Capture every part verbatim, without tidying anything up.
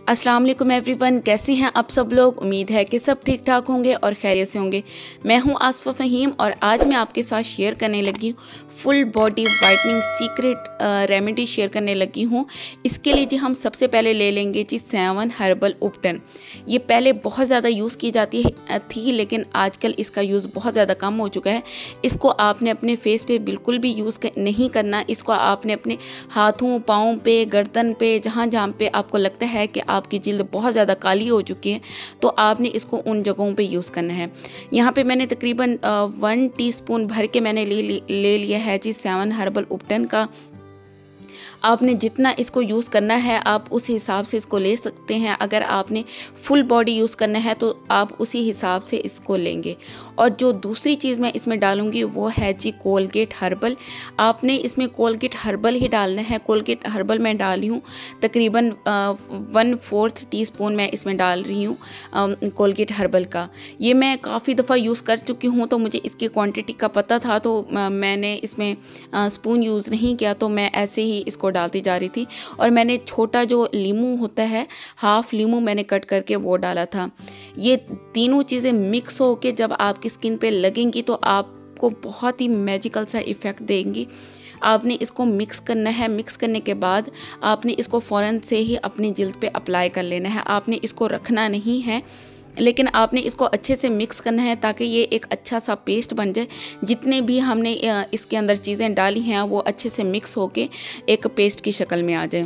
अस्सलाम वालेकुम एवरीवन, कैसे हैं आप सब लोग। उम्मीद है कि सब ठीक ठाक होंगे और खैरियत से होंगे। मैं हूं आसफ़ा फ़हीम और आज मैं आपके साथ शेयर करने लगी हूँ full body whitening secret remedy share करने लगी हूँ। इसके लिए जी हम सबसे पहले ले लेंगे जी सेवन हर्बल उपटन। ये पहले बहुत ज़्यादा यूज़ की जाती है थी लेकिन आजकल इसका यूज़ बहुत ज़्यादा कम हो चुका है। इसको आपने अपने फेस पे बिल्कुल भी यूज़ नहीं करना। इसको आपने अपने हाथों, पाँव पे, गर्दन पे, जहाँ जहाँ पे आपको लगता है कि आपकी जिल्द बहुत ज़्यादा काली हो चुकी है तो आपने इसको उन जगहों पे यूज़ करना है। यहाँ पे मैंने तकरीबन वन टीस्पून भर के मैंने ले ले लिया है जी सेवन हर्बल उपटन का। आपने जितना इसको यूज़ करना है आप उस हिसाब से इसको ले सकते हैं। अगर आपने फुल बॉडी यूज़ करना है तो आप उसी हिसाब से इसको लेंगे। और जो दूसरी चीज़ मैं इसमें डालूँगी वो है जी कोलगेट हर्बल। आपने इसमें कोलगेट हर्बल ही डालना है। कोलगेट हर्बल मैं डाली हूँ तकरीबन वन फोर्थ टी स्पून मैं इसमें डाल रही हूँ कोलगेट हर्बल का। ये मैं काफ़ी दफ़ा यूज़ कर चुकी हूँ तो मुझे इसकी क्वांटिटी का पता था तो मैंने इसमें स्पून यूज़ नहीं किया, तो मैं ऐसे ही इसको डालती जा रही थी। और मैंने छोटा जो लीमू होता है, हाफ लीमू मैंने कट करके वो डाला था। ये तीनों चीज़ें मिक्स होके जब आपकी स्किन पे लगेंगी तो आपको बहुत ही मैजिकल सा इफ़ेक्ट देंगी। आपने इसको मिक्स करना है। मिक्स करने के बाद आपने इसको फ़ौरन से ही अपनी जिल्द पे अप्लाई कर लेना है। आपने इसको रखना नहीं है लेकिन आपने इसको अच्छे से मिक्स करना है ताकि ये एक अच्छा सा पेस्ट बन जाए। जितने भी हमने इसके अंदर चीज़ें डाली हैं वो अच्छे से मिक्स होके एक पेस्ट की शक्ल में आ जाए।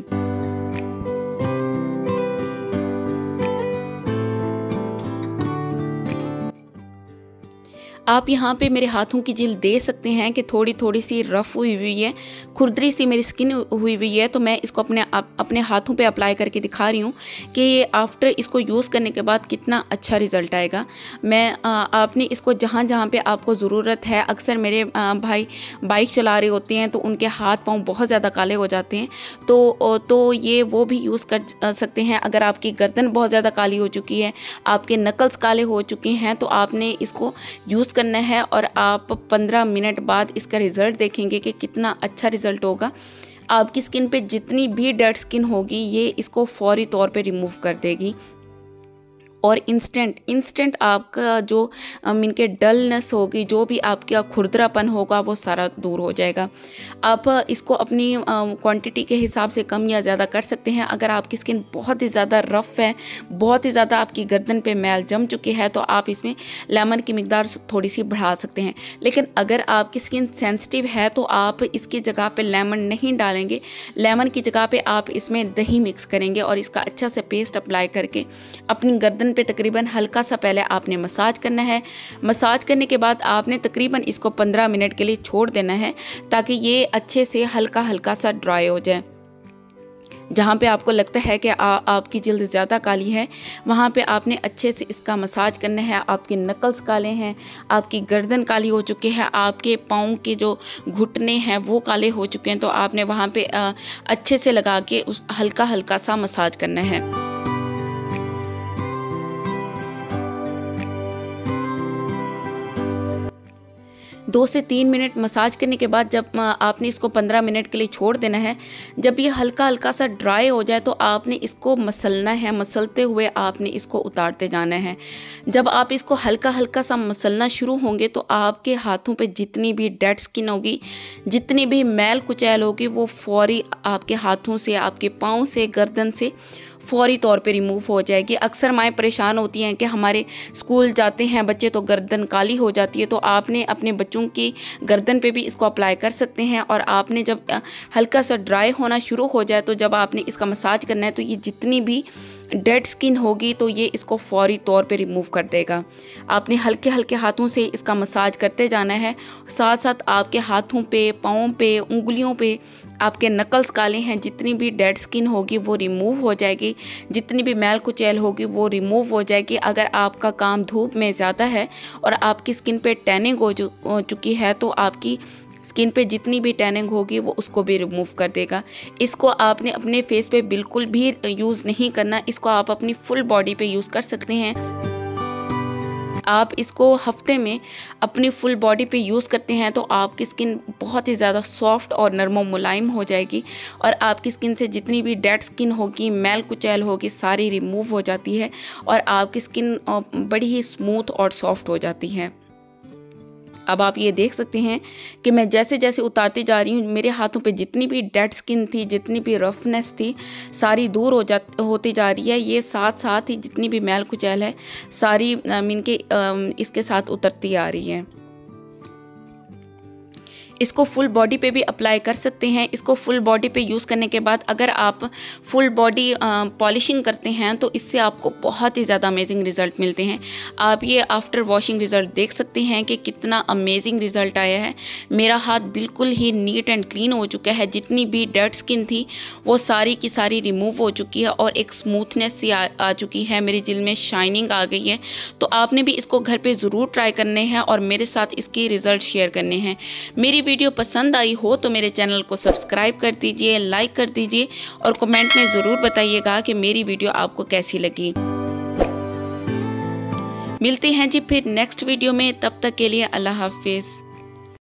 आप यहाँ पे मेरे हाथों की जिल्द दे सकते हैं कि थोड़ी थोड़ी सी रफ़ हुई हुई है, खुरदरी सी मेरी स्किन हुई हुई है। तो मैं इसको अपने आप अपने हाथों पे अप्लाई करके दिखा रही हूँ कि ये आफ्टर इसको यूज़ करने के बाद कितना अच्छा रिज़ल्ट आएगा। मैं आ, आपने इसको जहाँ जहाँ पे आपको ज़रूरत है, अक्सर मेरे आ, भाई बाइक चला रहे होते हैं तो उनके हाथ पाँव बहुत ज़्यादा काले हो जाते हैं तो तो ये वो भी यूज़ कर सकते हैं। अगर आपकी गर्दन बहुत ज़्यादा काली हो चुकी है, आपके नकल्स काले हो चुके हैं तो आपने इसको यूज़ करना है और आप पंद्रह मिनट बाद इसका रिज़ल्ट देखेंगे कि कितना अच्छा रिज़ल्ट होगा। आपकी स्किन पे जितनी भी डेड स्किन होगी ये इसको फौरी तौर पे रिमूव कर देगी और इंस्टेंट इंस्टेंट आपका जो मीन के डलनेस होगी, जो भी आपका खुरदरापन होगा वो सारा दूर हो जाएगा। आप इसको अपनी क्वांटिटी के हिसाब से कम या ज़्यादा कर सकते हैं। अगर आपकी स्किन बहुत ही ज़्यादा रफ़ है, बहुत ही ज़्यादा आपकी गर्दन पे मैल जम चुकी है तो आप इसमें लेमन की मिकदार थोड़ी सी बढ़ा सकते हैं। लेकिन अगर आपकी स्किन सेंसिटिव है तो आप इसकी जगह पे लेमन नहीं डालेंगे। लेमन की जगह पे आप इसमें दही मिक्स करेंगे और इसका अच्छा से पेस्ट अप्लाई करके अपनी गर्दन पे तकरीबन हल्का सा पहले आपने मसाज करना है। मसाज करने के बाद आपने तकरीबन इसको पंद्रह मिनट के लिए छोड़ देना है ताकि ये अच्छे से हल्का हल्का सा ड्राई हो जाए। जहाँ पे आपको लगता है कि आ, आपकी जिल्द ज़्यादा काली है वहाँ पे आपने अच्छे से इसका मसाज करना है। आपके नकल्स काले हैं, आपकी गर्दन काली हो चुकी है, आपके पाँव के जो घुटने हैं वो काले हो चुके हैं तो आपने वहाँ पे आ, अच्छे से लगा के उस हल्का हल्का सा मसाज करना है। दो से तीन मिनट मसाज करने के बाद जब आपने इसको पंद्रह मिनट के लिए छोड़ देना है। जब ये हल्का हल्का सा ड्राई हो जाए तो आपने इसको मसलना है। मसलते हुए आपने इसको उतारते जाना है। जब आप इसको हल्का हल्का सा मसलना शुरू होंगे तो आपके हाथों पे जितनी भी डेड स्किन होगी, जितनी भी मैल कुचैल होगी वो फौरी आपके हाथों से, आपके पाँव से, गर्दन से फौरी तौर पे रिमूव हो जाएगी। अक्सर माएँ परेशान होती हैं कि हमारे स्कूल जाते हैं बच्चे तो गर्दन काली हो जाती है, तो आपने अपने बच्चों की गर्दन पे भी इसको अप्लाई कर सकते हैं। और आपने जब हल्का सा ड्राई होना शुरू हो जाए तो जब आपने इसका मसाज करना है तो ये जितनी भी डेड स्किन होगी तो ये इसको फौरी तौर पे रिमूव कर देगा। आपने हल्के हल्के हाथों से इसका मसाज करते जाना है। साथ साथ आपके हाथों पे, पाँव पे, उंगलियों पे आपके नकल्स काले हैं, जितनी भी डेड स्किन होगी वो रिमूव हो जाएगी। जितनी भी मैल कुचैल होगी वो रिमूव हो जाएगी। अगर आपका काम धूप में ज़्यादा है और आपकी स्किन पे टैनिंग हो चुकी है तो आपकी स्किन पे जितनी भी टैनिंग होगी वो उसको भी रिमूव कर देगा। इसको आपने अपने फेस पे बिल्कुल भी यूज़ नहीं करना। इसको आप अपनी फुल बॉडी पे यूज़ कर सकते हैं। आप इसको हफ्ते में अपनी फुल बॉडी पे यूज़ करते हैं तो आपकी स्किन बहुत ही ज़्यादा सॉफ्ट और नरम मुलायम हो जाएगी और आपकी स्किन से जितनी भी डेड स्किन होगी, मैल कुचैल होगी, सारी रिमूव हो जाती है और आपकी स्किन बड़ी ही स्मूथ और सॉफ्ट हो जाती है। अब आप ये देख सकते हैं कि मैं जैसे जैसे उतारती जा रही हूँ, मेरे हाथों पे जितनी भी डेड स्किन थी, जितनी भी रफनेस थी, सारी दूर हो जा होती जा रही है। ये साथ साथ ही जितनी भी मैल कुचैल है सारी मीन के इसके साथ उतरती आ रही है। इसको फुल बॉडी पे भी अप्लाई कर सकते हैं। इसको फुल बॉडी पे यूज़ करने के बाद अगर आप फुल बॉडी पॉलिशिंग करते हैं तो इससे आपको बहुत ही ज़्यादा अमेजिंग रिज़ल्ट मिलते हैं। आप ये आफ्टर वॉशिंग रिज़ल्ट देख सकते हैं कि कितना अमेजिंग रिज़ल्ट आया है। मेरा हाथ बिल्कुल ही नीट एंड क्लीन हो चुका है। जितनी भी डेड स्किन थी वो सारी की सारी रिमूव हो चुकी है और एक स्मूथनेस सी आ, आ चुकी है। मेरी जिल्द में शाइनिंग आ गई है। तो आपने भी इसको घर पर ज़रूर ट्राई करने हैं और मेरे साथ इसकी रिज़ल्ट शेयर करने हैं। मेरी वीडियो पसंद आई हो तो मेरे चैनल को सब्सक्राइब कर दीजिए, लाइक कर दीजिए और कमेंट में ज़रूर बताइएगा कि मेरी वीडियो आपको कैसी लगी। मिलते हैं जी फिर नेक्स्ट वीडियो में, तब तक के लिए अल्लाह हाफिज़।